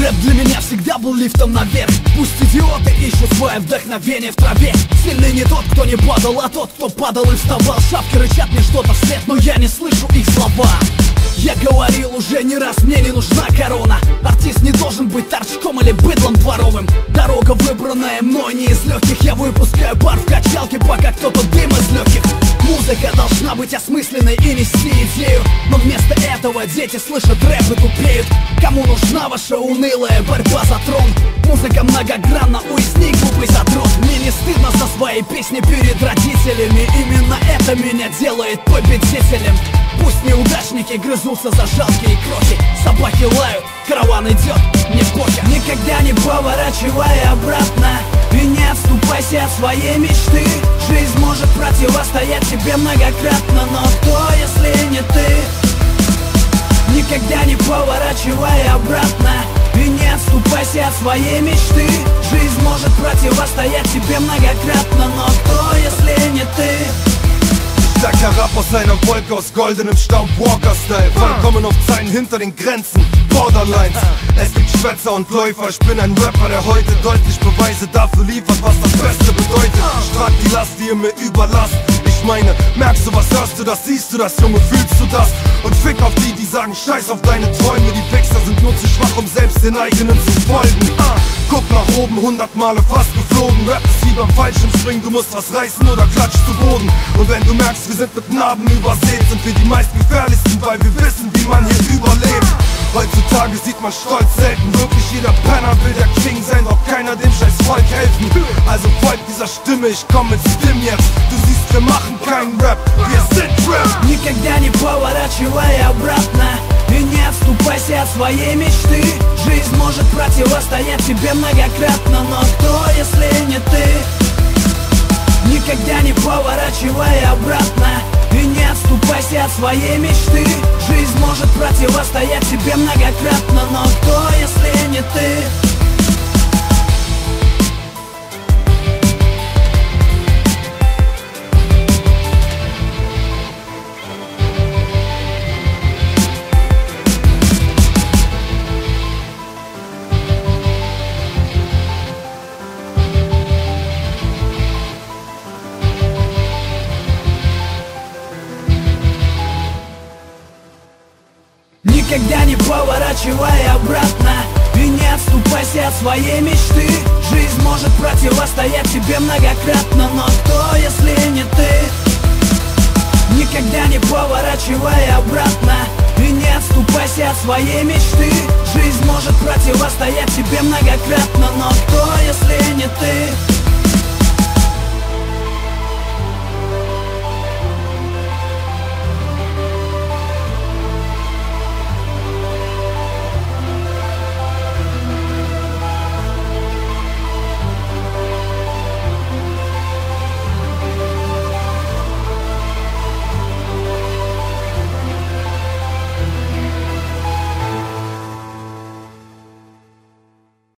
Рэп для меня всегда был лифтом наверх. Пусть идиоты ищут свое вдохновение в траве. Сильный не тот, кто не падал, а тот, кто падал и вставал. Шапки рычат мне что-то вслед, но я не слышу их слова. Я говорил уже не раз, мне не нужна корона. Артист не должен быть торчком или быдлом дворовым. Дорога, выбранная мной, не из легких. Я выпускаю пар в качалке, пока кто-то дым из легких. Музыка должна быть осмысленной и нести идею, но вместо этого дети слышат рэп и тупеют. Кому нужна ваша унылая борьба за трон? Музыка многогранна, уясни, глупый задрот. Мне не стыдно за свои песни перед родителями. Именно это меня делает победителем. Пусть неудачники грызутся за жалкие крохи. Собаки лают, караван идет, не похер. Никогда не поворачивай обратно и не отступайся от своей мечты. Жизнь может противостоять тебе многократно, но кто, если не ты? Никогда не поворачивай обратно и не отступайся от своей мечты. Жизнь может противостоять тебе многократно, но кто, если не ты? Steigt herab aus einer Wolke aus goldenem Staub, Walker-Style. Vollkommen auf Zeilen hinter den Grenzen, Borderlines. Es gibt Schwätzer und Läufer, ich bin ein Rapper, der heute deutlich Beweise dafür liefert, was das Beste bedeutet. Ich trag die Last, die ihr mir überlasst. Ich meine, merkst du was, hörst du das, siehst du das, Junge, fühlst du das? Und fick auf die, die sagen, scheiß auf deine Träume. Die Wichser sind nur zu schwach, um selbst den eigenen zu folgen. Guck nach oben, 100 Male fast geflogen. Rap ist wie beim Fallschirmspringen, du musst was reißen oder klatschst zu Boden. Und wenn du merkst, wir sind mit Narben übersät, sind wir die meistgefährlichsten, weil wir wissen, wie man hier überlebt. Heutzutage sieht man Stolz selten, wirklich jeder Penner will der King sein, doch keiner dem scheiß Volk helfen. Also folgt dieser Stimme, ich komm mit Stim jetzt. Du siehst, wir machen keinen Rap, wir sind Rap. Никогда не поворачивай обратно и не отступайся от своей мечты. Жизнь может противостоять тебе многократно, но кто, если не ты? Никогда не поворачивай обратно и не отступайся от своей мечты. Жизнь может противостоять тебе многократно, но кто, если не ты? Никогда не поворачивай обратно и не отступайся от своей мечты. Жизнь может противостоять тебе многократно, но кто, если не ты? Никогда не поворачивай обратно и не отступайся от своей мечты. Жизнь может противостоять тебе многократно, но кто, если не ты?